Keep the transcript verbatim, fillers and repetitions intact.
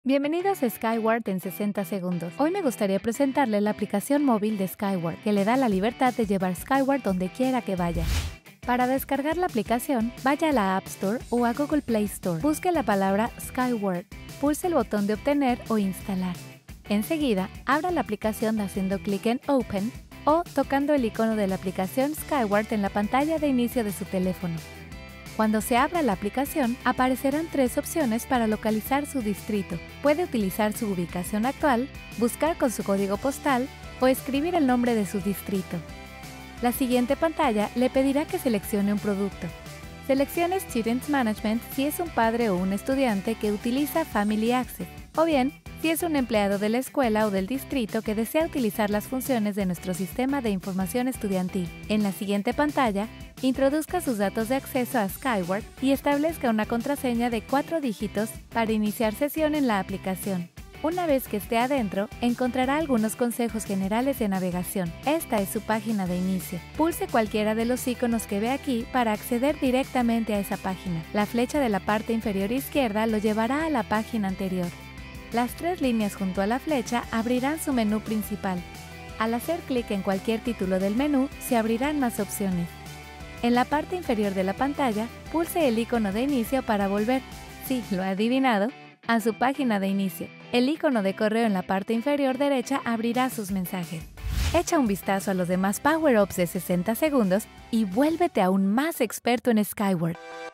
Bienvenidos a Skyward en sesenta segundos. Hoy me gustaría presentarle la aplicación móvil de Skyward, que le da la libertad de llevar Skyward donde quiera que vaya. Para descargar la aplicación, vaya a la App Store o a Google Play Store. Busque la palabra Skyward, pulse el botón de obtener o instalar. Enseguida, abra la aplicación haciendo clic en Open o tocando el icono de la aplicación Skyward en la pantalla de inicio de su teléfono. Cuando se abra la aplicación, aparecerán tres opciones para localizar su distrito. Puede utilizar su ubicación actual, buscar con su código postal o escribir el nombre de su distrito. La siguiente pantalla le pedirá que seleccione un producto. Seleccione Student Management si es un padre o un estudiante que utiliza Family Access, o bien si es un empleado de la escuela o del distrito que desea utilizar las funciones de nuestro sistema de información estudiantil. En la siguiente pantalla, introduzca sus datos de acceso a Skyward y establezca una contraseña de cuatro dígitos para iniciar sesión en la aplicación. Una vez que esté adentro, encontrará algunos consejos generales de navegación. Esta es su página de inicio. Pulse cualquiera de los iconos que ve aquí para acceder directamente a esa página. La flecha de la parte inferior izquierda lo llevará a la página anterior. Las tres líneas junto a la flecha abrirán su menú principal. Al hacer clic en cualquier título del menú, se abrirán más opciones. En la parte inferior de la pantalla, pulse el icono de inicio para volver, sí, lo ha adivinado, a su página de inicio. El icono de correo en la parte inferior derecha abrirá sus mensajes. Echa un vistazo a los demás Power-Ups de sesenta segundos y vuélvete aún más experto en Skyward.